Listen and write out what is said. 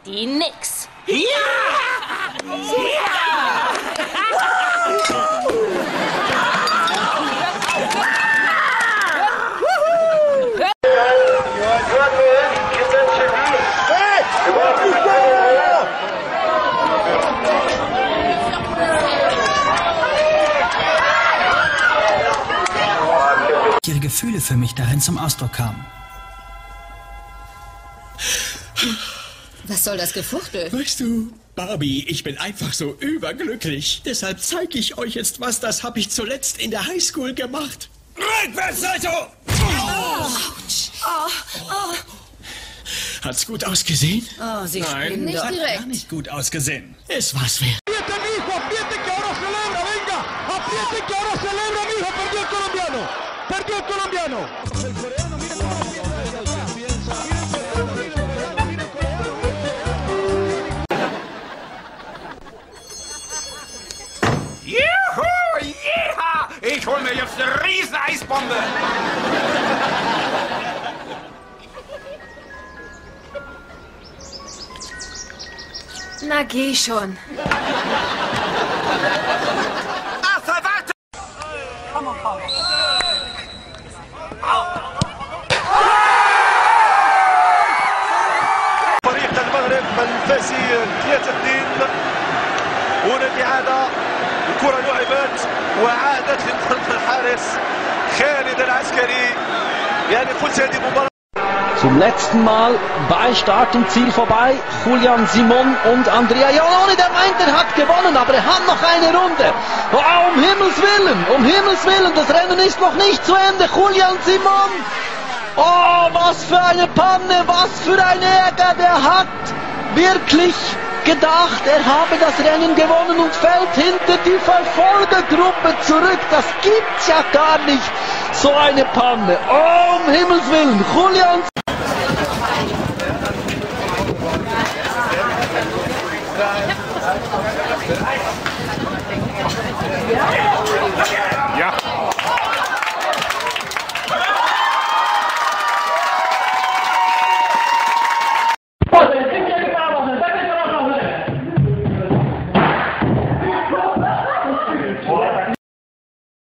die nix. Ja! Ihre Gefühle für mich darin zum Ausdruck kamen. Was soll das Gefuchtel? Weißt du, Barbie, ich bin einfach so überglücklich. Deshalb zeige ich euch jetzt was, das habe ich zuletzt in der Highschool gemacht. Rückwärts, also! Hat's gut ausgesehen? Oh, Sie Nein, spinnen es doch. hat Direkt. gar nicht gut ausgesehen. Es war's wert. Apriete que ahora celebra, venga, apriete que ahora celebra, mijo, perdió el colombiano, perdió el colombiano. El coreano, mira cómo Juhu! Yeah! Ich hol mir jetzt eine riesen Eisbombe! Na, geh schon. Arthur, warte! فريق المغرب الفاسي 3-2 هنا الإعادة الكرة لعبت وعادت لمرمى الحارس خالد العسكري يعني قلت هذه مباراة Zum letzten Mal bei Start und Ziel vorbei. Julian Simon und Andrea Iannone, der meint, er hat gewonnen, aber er hat noch eine Runde. Oh, um Himmels Willen, das Rennen ist noch nicht zu Ende. Julian Simon, oh, was für eine Panne, was für ein Ärger, der hat wirklich gedacht, er habe das Rennen gewonnen und fällt hinter die Verfolgergruppe zurück. Das gibt's ja gar nicht, so eine Panne. Oh, um Himmels Willen, Julian